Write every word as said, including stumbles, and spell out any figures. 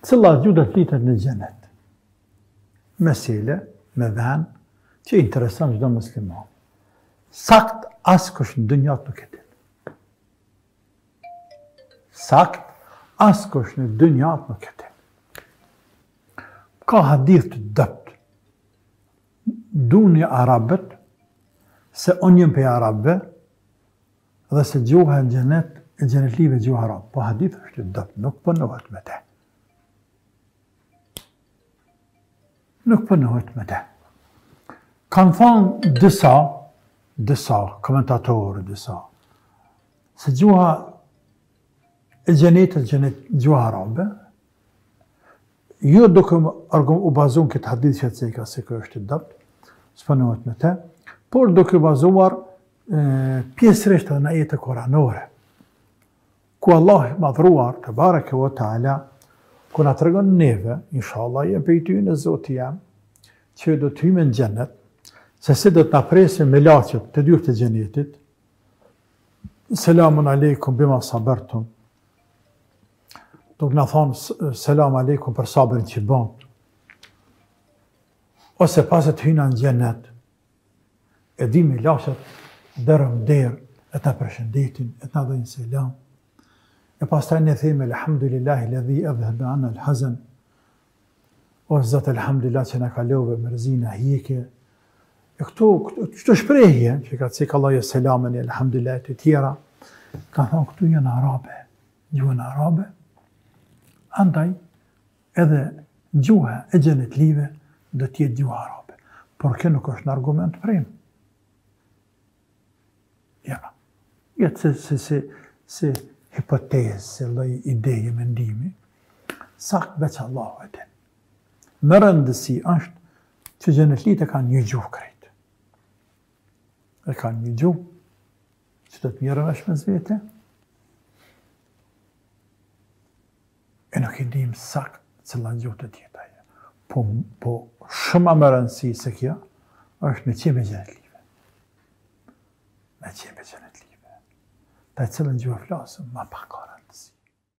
cila gjuhë do të flitet në xhenet. Mesele, me dhen, që intereson çdo musliman. Sakt askush në dynjat nuk e din. Sakt askush në dynjat nuk e din. Ka hadith të dëpt. Duni arabët, se unë jem për arabëve, dhe se gjuha e xhenet, e xhenetlive gjuha arabë. Po hadith është të dëpt, nuk pënohet me te. Nuk pënohet me te. Kanë thonë disa, disa, komentatorë, disa, se gjuha e xhenetit, xhenet, gjuha arabe, jo duke u bazun këtë hadith që të ceka se kjo është të dëpt, s'pënohet me te, por duke bazuar pjesërisht edhe në ajete koranore, ku Allah i madhruar, te bareke ve taala, ku na tregon neve, inshallah, je pejtyjnë e Zoti jam, që do të hyjmë në xhenet, se si do të na presin me laçet të dyert të xhenetit. Selamun aleikum bima sabertum. Do të na thonë selam aleikum për sabrin që bën. Ose pas të hyjnë në xhenet, e di me laçet dërëm derë, e ta përshëndetin, e ta dhejnë selam. E pas taj në theme, alhamdulillahi ledhi edhebe anë al-hazan, o zëtë alhamdulillah që në kalove mërzina hjeke. E këto, këto shprehje, që ka cikë Allah e selamen e alhamdulillah të tjera, ka thonë këtu janë arabe, gjuhën arabe, andaj edhe gjuha e xhenetlive do t'jetë gjuha arabe. Por kjo nuk është në argument prim. Ja, jetë se, se, se, se hipotezë, se lloj ideje, mendimi, sakt veç Allahu e din. Më rëndësi është që xhenetlitë e kanë një gjuhë krejt. E kanë një gjuhë që do të mirën është me zvete, e nuk i dim sakt cila gjuhë të tjeta. Po, po shumë më rëndësi se kjo është me qime xhenetlive. Me qime xhenetlive. Ta cilën gjuhë flasëm, ma pakara.